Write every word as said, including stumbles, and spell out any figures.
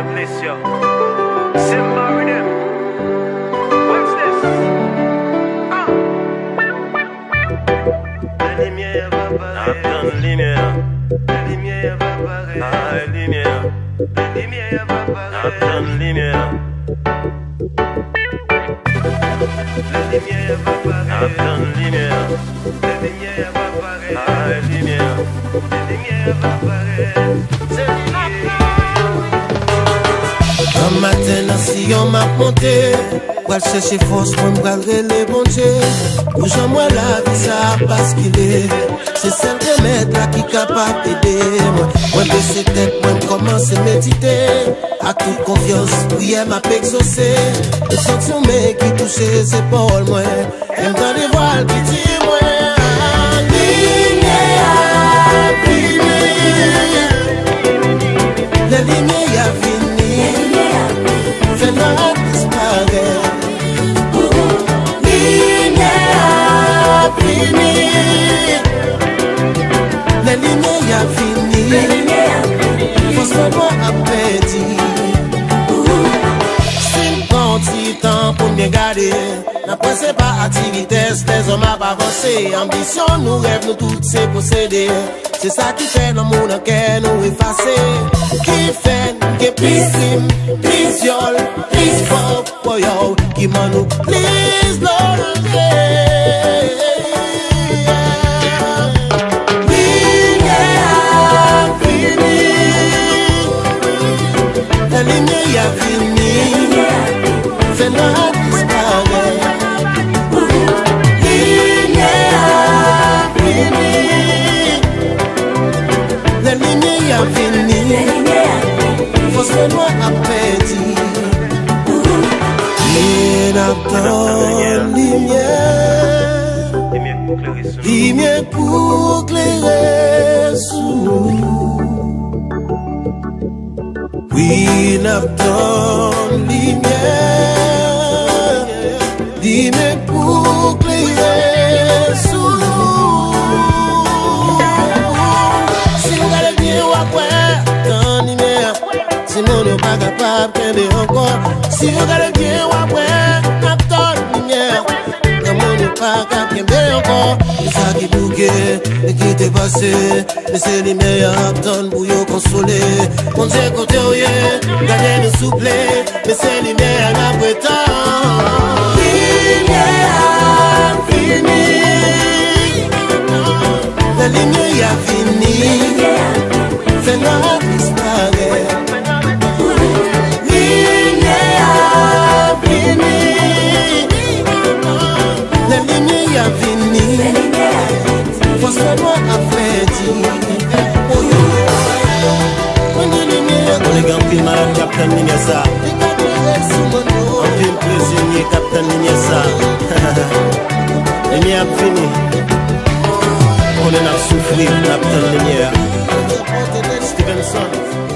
a bless you. Simba rhythm. What's this? Ah. La lumière va apparaître. La lumière. La lumière va apparaître. La lumière. La lumière va apparaître. La lumière. La lumière va apparaître. La lumière. La lumière va apparaître. La lumière. La lumière va apparaître. Un matin, si on m'a monté, pour chercher force pour me garder les bons dieux. Pour moi la vie ça parce qu'il est. C'est celle de mettre là qui est capable d'aider. Moi, baisser tête, moi, commencer à méditer. À toute confiance, prière m'a exaucé. Le sentiment mec qui touche les épaules, moi. Même dans les voiles qui tirent, moi. La lumière a fini, fais-la disparaître. Lumière a fini, la lumière a fini, forcément a perdu. C'est un petit temps pour bien garder. N'appréciez pas activité, les hommes à avancer. Ambition, nous rêves, nous toutes c'est posséder. C'est ça qui fait dans mon cœur nous effacer. Qui fait, qui plus crime, plus viol, plus fort, pour yo, qui m'en nous, please, Lord, la lumière a fini, fais-la disparaître. Lumière a fini, la lumière a fini, faut se noir à perdu. Lumière, lumière, lumière pour éclairer sous nous. Oui, n'attend lumière, lumière pour éclairer sous nous. Si vous allez bien ou après, tant lumière, si mon n'est pas capable de encore. Si vous allez bien ou après, n'attend lumière, quand mon n'est pas capable de encore. C'est ça qui bouquait et qui t'est passé. Mais c'est les meilleurs tonnes pour vous consoler. On dit côté où y'a, gardez nous souple. Mais c'est les meilleurs après temps. Lumière fini, la lumière a fini, fais-la disparaître. Lumière fini, la lumière a fini, faut se voir à faire dire. On est grand film madame Captain Ninyasa. On film prisonnier Captain Ninyasa. Lumière fini. On est à souffrir Captain Ninyasa. Stevenson.